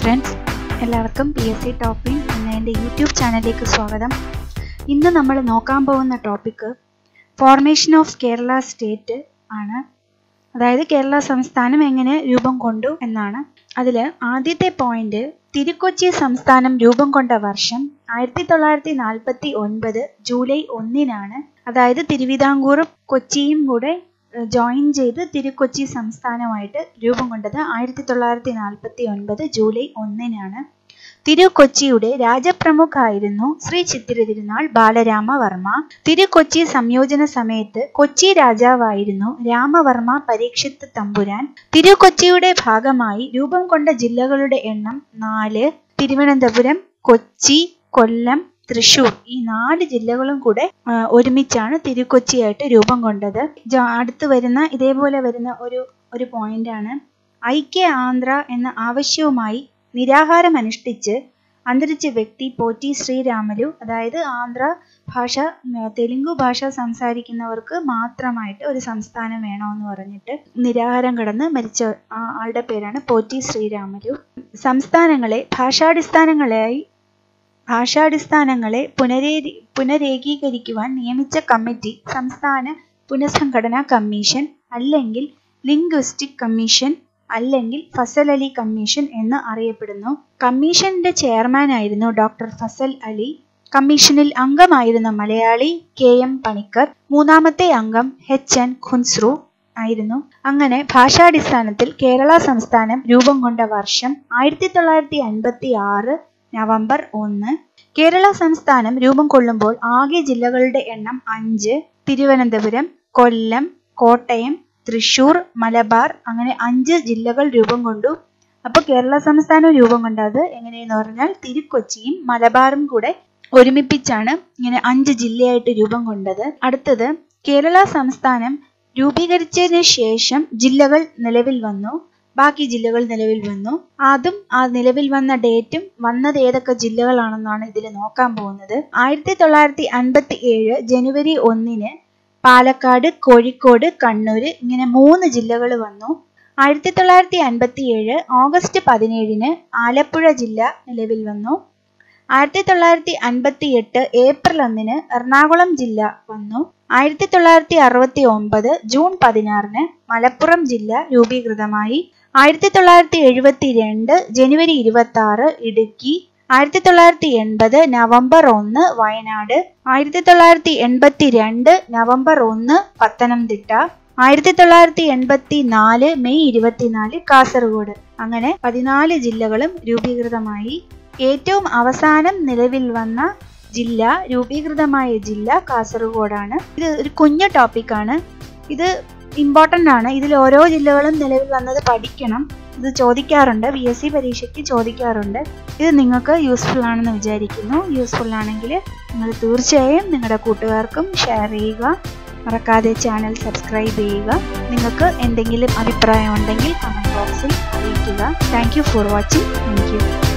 Friends, എല്ലാവർക്കും PSC topping എന്ന എൻ്റെ യൂട്യൂബ് ചാനലിലേക്ക് സ്വാഗതം. ഇന്ന് നമ്മൾ നോക്കാൻ പോകുന്ന topic formation of Kerala state ആണ്. അതായത് കേരള സംസ്ഥാനം എങ്ങനെ രൂപം കൊണ്ടു എന്നാണ്. അതിൽ ആദ്യത്തെ പോയിന്റ്, തിരുക്കൊച്ചി സംസ്ഥാനം രൂപം കൊണ്ട വർഷം 1949 ജൂലൈ 1-നാണ്. അതായത് തിരുവിതാംകൂറും കൊച്ചിയും കൂടെ ജോയിൻ ചെയ്ത് തിരുക്കൊച്ചി സംസ്ഥാനമായിട്ട് രൂപം കൊണ്ടത് 1949 ജൂലൈ 1-നാണ്. തിരുക്കൊച്ചിയുടെ രാജപ്രമുഖായിരുന്നു ശ്രീ ചിത്തിര തിരുനാൾ ബാലരാമവർമ്മ. തിരുക്കൊച്ചി സംയോജന സമയത്ത് കൊച്ചി രാജാവായിരുന്നു രാമവർമ്മ പരീക്ഷിത്ത് തമ്പുരാൻ. തിരുക്കൊച്ചിയുടെ ഭാഗമായി രൂപം കൊണ്ട ജില്ലകളുടെ എണ്ണം 4. തിരുവനന്തപുരം, കൊച്ചി, കൊല്ലം, തൃശൂർ, ഈ 4 ജില്ലകളും കൂടെ ഒരുമിച്ചാണ് തിരുക്കൊച്ചിയായിട്ട് രൂപം കൊണ്ടത്. അടുത്ത് വരുന്ന ഇതേപോലെ വരുന്ന ഒരു പോയിന്റാണ്, ഐക്യ ആന്ധ്ര എന്ന ആവശ്യവുമായി നിരാഹാരം അനുഷ്ഠിച്ച് അന്തരിച്ച വ്യക്തി പോറ്റി ശ്രീരാമലു. അതായത് ആന്ധ്ര ഭാഷ, തെലുങ്കു ഭാഷ സംസാരിക്കുന്നവർക്ക് മാത്രമായിട്ട് ഒരു സംസ്ഥാനം വേണമെന്ന് പറഞ്ഞിട്ട് നിരാഹാരം കിടന്ന് മരിച്ച ആളുടെ പേരാണ് പോറ്റി ശ്രീരാമലു. സംസ്ഥാനങ്ങളെ ഭാഷാടിസ്ഥാനങ്ങളെ പുനരേകീകരിക്കുവാൻ നിയമിച്ച കമ്മിറ്റി സംസ്ഥാന പുനഃസംഘടനാ കമ്മീഷൻ, അല്ലെങ്കിൽ ലിംഗ്വിസ്റ്റിക് കമ്മീഷൻ, അല്ലെങ്കിൽ ഫസൽ അലി കമ്മീഷൻ എന്ന് അറിയപ്പെടുന്നു. കമ്മീഷന്റെ ചെയർമാൻ ആയിരുന്നു ഡോക്ടർ ഫസൽ അലി. കമ്മീഷനിൽ അംഗമായിരുന്ന മലയാളി KM പണിക്കർ. മൂന്നാമത്തെ അംഗം HN ഖുൻസ്രു ആയിരുന്നു. അങ്ങനെ ഭാഷാടിസ്ഥാനത്തിൽ കേരള സംസ്ഥാനം രൂപം കൊണ്ട വർഷം 1956 നവംബർ 1. കേരള സംസ്ഥാനം രൂപം കൊള്ളുമ്പോൾ ആകെ ജില്ലകളുടെ എണ്ണം 5. തിരുവനന്തപുരം, കൊല്ലം, കോട്ടയം, തൃശൂർ, മലബാർ, അങ്ങനെ 5 ജില്ലകൾ രൂപം കൊണ്ടു. അപ്പോൾ കേരള സംസ്ഥാനം രൂപം കൊണ്ടത് എങ്ങനെയെന്ന് പറഞ്ഞാൽ തിരുക്കൊച്ചിയും മലബാറും കൂടെ ഒരുമിപ്പിച്ചാണ് ഇങ്ങനെ 5 ജില്ലയായിട്ട് രൂപം കൊണ്ടത്. അടുത്തത്, കേരള സംസ്ഥാനം രൂപീകരിച്ചതിന് ശേഷം ജില്ലകൾ നിലവിൽ വന്നു. ബാക്കി ജില്ലകൾ നിലവിൽ വന്നു. അതും ആ നിലവിൽ വന്ന ഡേറ്റും വന്നത് ഏതൊക്കെ ജില്ലകളാണെന്നാണ് ഇതിൽ നോക്കാൻ പോകുന്നത്. 1957 ജനുവരി 1 പാലക്കാട്, കോഴിക്കോട്, കണ്ണൂർ, ഇങ്ങനെ 3 ജില്ലകൾ വന്നു. 1957 ഓഗസ്റ്റ് 17 ആലപ്പുഴ ജില്ല നിലവിൽ വന്നു. 1958 ഏപ്രിൽ 1 എറണാകുളം ജില്ല വന്നു. 1969 ജൂൺ 16 മലപ്പുറം ജില്ല രൂപീകൃതമായി. 1972 ജനുവരി 26 Idukki. 1980 November 1 Wayanad. 1982 November 1 Pathanamthitta. 1984 May 24 Kasaragod. അങ്ങനെ 14 ജില്ലകളും രൂപീകൃതമായി. ഏറ്റവും അവസാനം നിലവിൽ വന്ന ജില്ല, രൂപീകൃതമായ ജില്ല കാസർഗോഡാണ്. ഇത് ഒരു കുഞ്ഞു ടോപ്പിക്കാണ്, ഇത് ഇമ്പോർട്ടൻ്റ് ആണ്. ഇതിൽ ഓരോ ജില്ലകളും നിലവിൽ വന്നത് പഠിക്കണം. ഇത് ചോദിക്കാറുണ്ട്, PSC പരീക്ഷയ്ക്ക് ചോദിക്കാറുണ്ട്. ഇത് നിങ്ങൾക്ക് യൂസ്ഫുൾ ആണെന്ന് വിചാരിക്കുന്നു. യൂസ്ഫുൾ ആണെങ്കിൽ നിങ്ങൾ തീർച്ചയായും നിങ്ങളുടെ കൂട്ടുകാർക്കും ഷെയർ ചെയ്യുക. മറക്കാതെ ചാനൽ സബ്സ്ക്രൈബ് ചെയ്യുക. നിങ്ങൾക്ക് എന്തെങ്കിലും അഭിപ്രായം ഉണ്ടെങ്കിൽ കമൻറ്റ് ബോക്സിൽ അറിയിക്കുക. Thank you for watching. Thank U.